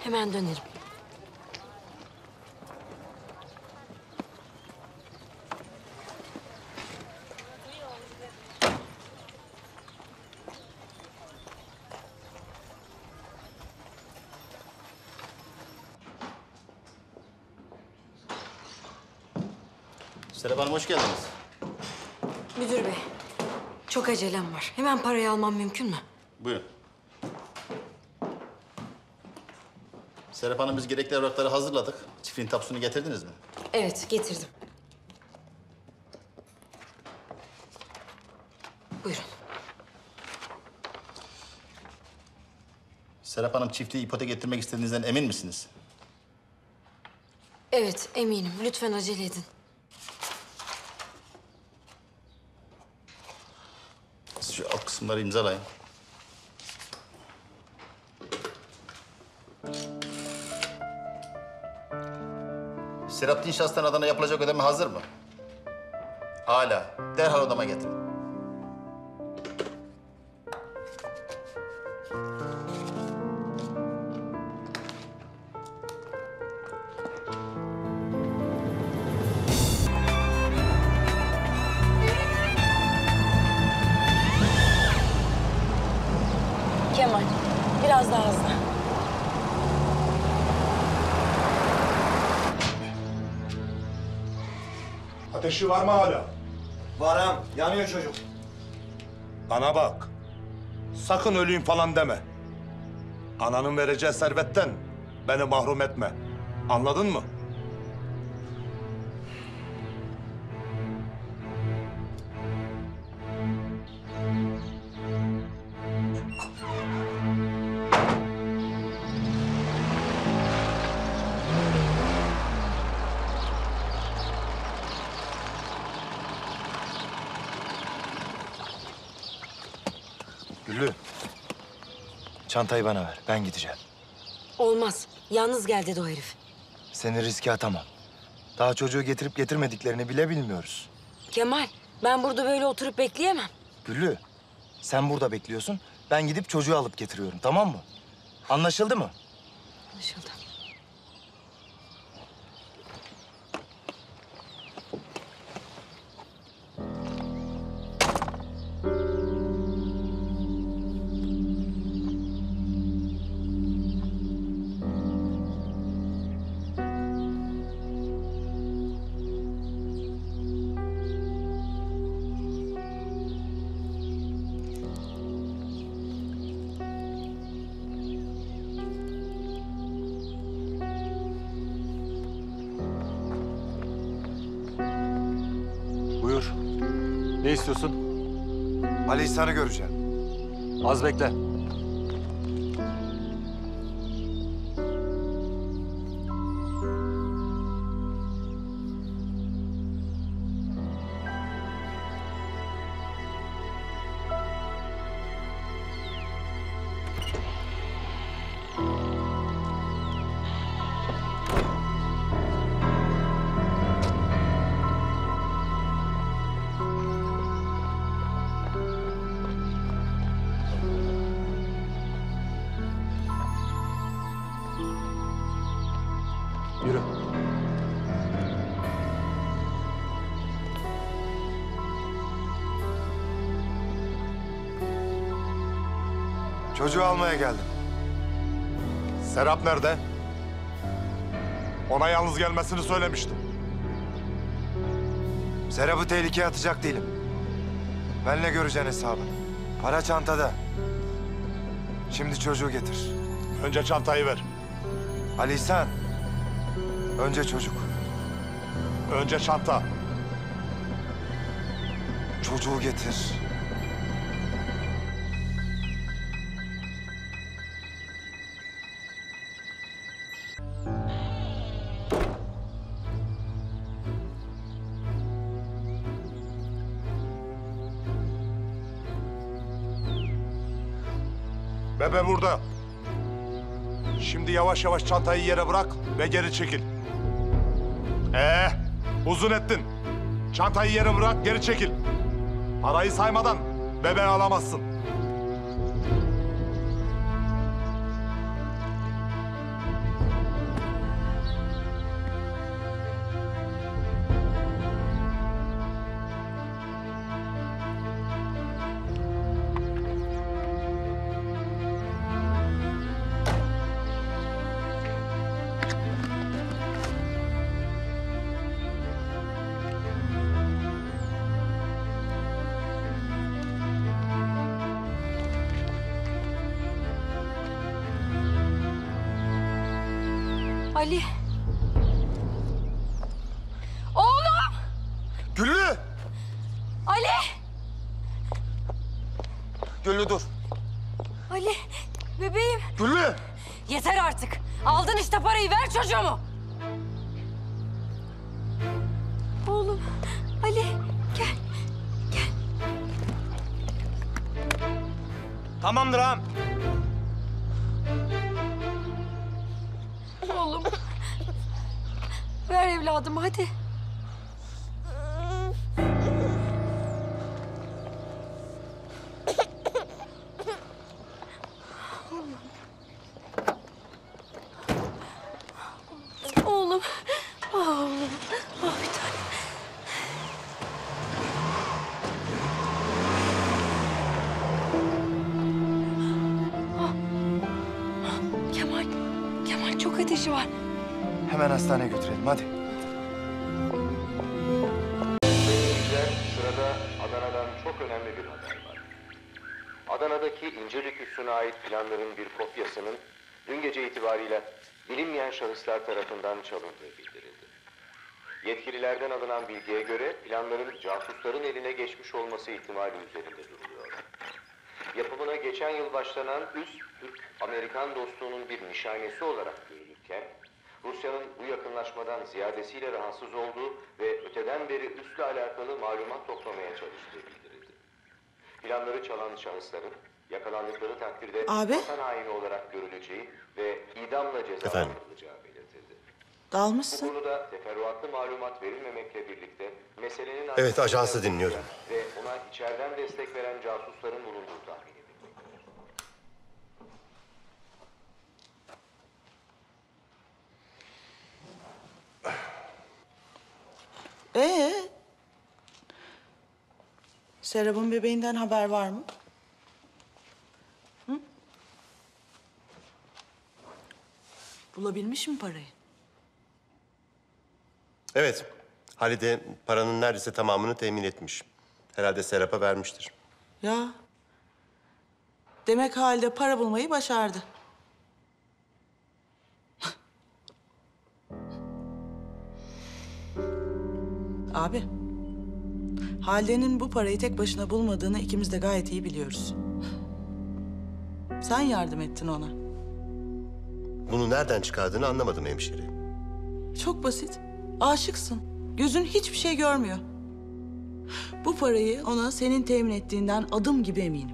Hemen dönerim. Serap Hanım, hoş geldiniz. Müdür bey, çok acelem var. Hemen parayı almam mümkün mü? Buyurun. Serap Hanım, biz gerekli evrakları hazırladık. Çiftliğin tapusunu getirdiniz mi? Evet, getirdim. Buyurun. Serap Hanım, çiftliği ipotek ettirmek istediğinizden emin misiniz? Evet, eminim. Lütfen acele edin. Siz şu alt kısımları imzalayın. Serap Dinşahs'tan adına yapılacak ödeme hazır mı? Hala. Derhal odama getirin. Kemal, biraz daha hızlı. Ateşi var mı hala? Var ağam, yanıyor çocuk. Bana bak. Sakın öleyim falan deme. Ananın vereceği servetten beni mahrum etme. Anladın mı? Güllü, çantayı bana ver. Ben gideceğim. Olmaz. Yalnız gel dedi o herif. Seni riske atamam. Daha çocuğu getirip getirmediklerini bile bilmiyoruz. Kemal, ben burada böyle oturup bekleyemem. Güllü, sen burada bekliyorsun. Ben gidip çocuğu alıp getiriyorum, tamam mı? Anlaşıldı mı? Anlaşıldı. Buyur. Ne istiyorsun? Ali İhsan'ı göreceğim. Az bekle. Yürü. Çocuğu almaya geldim. Serap nerede? Ona yalnız gelmesini söylemiştim. Serap'ı tehlikeye atacak değilim. Benle göreceksin hesabı. Para çantada. Şimdi çocuğu getir. Önce çantayı ver. Ali İhsan, önce çocuk. Önce çanta. Çocuğu getir. Bebe burada. Şimdi yavaş yavaş çantayı yere bırak ve geri çekil. Uzun ettin. Çantayı yere bırak, geri çekil. Parayı saymadan bebeği alamazsın. Ali. Oğlum! Güllü! Ali! Güllü dur. Ali, bebeğim. Güllü! Yeter artık. Aldın işte parayı, ver çocuğumu. Oğlum, Ali, gel. Tamamdır ağam. Oğlum. Ver evladım, hadi. Oğlum. Ah oğlum. Ah bir tane. Kemal. Kemal çok ateşi var. Hemen hastaneye götürelim hadi. Seyirciler, sırada Adana'dan çok önemli bir haber var. Adana'daki İncirlik Üssü'ne ait planların bir kopyasının dün gece itibariyle bilinmeyen şahıslar tarafından çalındığı bildirildi. Yetkililerden alınan bilgiye göre planların casusların eline geçmiş olması ihtimali üzerinde duruluyor. Yapımına geçen yıl başlanan üs, Türk-Amerikan dostluğunun bir nişanesi olarak görülürken, Rusya'nın bu yakınlaşmadan ziyadesiyle rahatsız olduğu ve öteden beri üsle alakalı malumat toplamaya çalıştığı bildirildi. Planları çalan şahısların yakalandıkları takdirde vatan haini olarak görüleceği ve idamla cezalandırılacağı belirtildi. Bu Dalmışsın. konuda teferruatlı malumat verilmemekle birlikte meselenin... Evet, ajansı dinliyorum. ...ve ona içeriden destek veren casusların bulunduğu tahmin edilmektedir. Serap'ın bebeğinden haber var mı? Hı? Bulabilmiş mi parayı? Evet, Halide paranın neredeyse tamamını temin etmiş. Herhalde Serap'a vermiştir. Ya. Demek Halide para bulmayı başardı. Abi. Halide'nin bu parayı tek başına bulmadığını ikimiz de gayet iyi biliyoruz. Sen yardım ettin ona. Bunu nereden çıkardığını anlamadım hemşire. Çok basit. Aşıksın. Gözün hiçbir şey görmüyor. Bu parayı ona senin temin ettiğinden adım gibi eminim.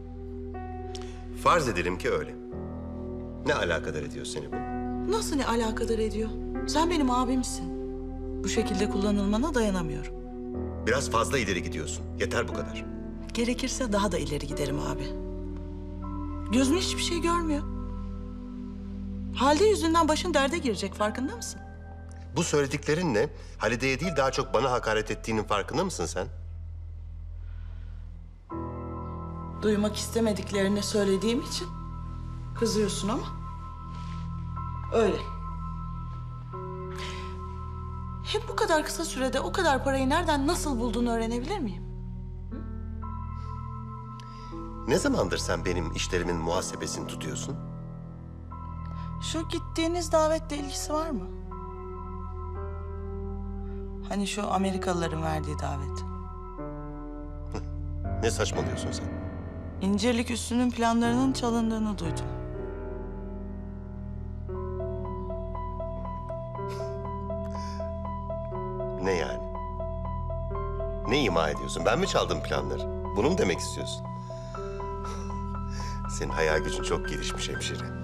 Farz edelim ki öyle. Ne alakadar ediyor seni bu? Nasıl ne alakadar ediyor? Sen benim abimsin. Bu şekilde kullanılmana dayanamıyorum. Biraz fazla ileri gidiyorsun. Yeter bu kadar. Gerekirse daha da ileri giderim abi. Gözün hiçbir şey görmüyor. Halde yüzünden başın derde girecek, farkında mısın? Bu söylediklerinle Halide'ye değil daha çok bana hakaret ettiğinin farkında mısın sen? Duymak istemediklerini söylediğim için kızıyorsun ama öyle. Hep bu kadar kısa sürede o kadar parayı nereden nasıl bulduğunu öğrenebilir miyim? Ne zamandır sen benim işlerimin muhasebesini tutuyorsun? Şu gittiğiniz davetle ilgisi var mı? Hani şu Amerikalıların verdiği davet. Ne saçmalıyorsun sen? İncirlik Üssü'nün planlarının çalındığını duydum. Ne yani? Ne ima ediyorsun? Ben mi çaldım planları? Bunu mu demek istiyorsun? Senin hayal gücün çok gelişmiş hemşire.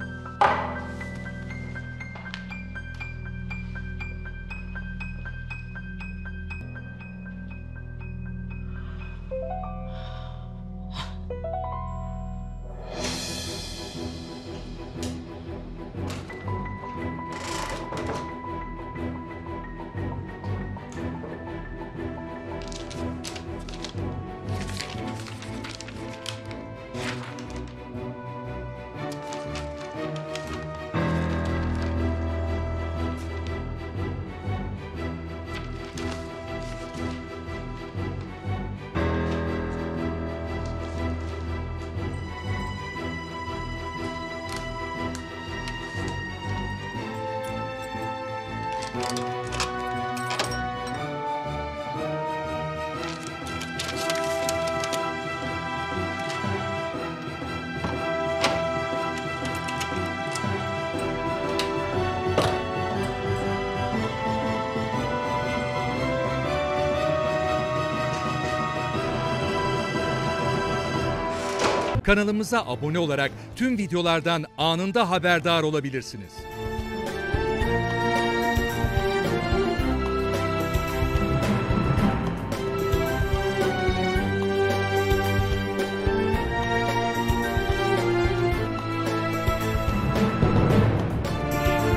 Kanalımıza abone olarak tüm videolardan anında haberdar olabilirsiniz.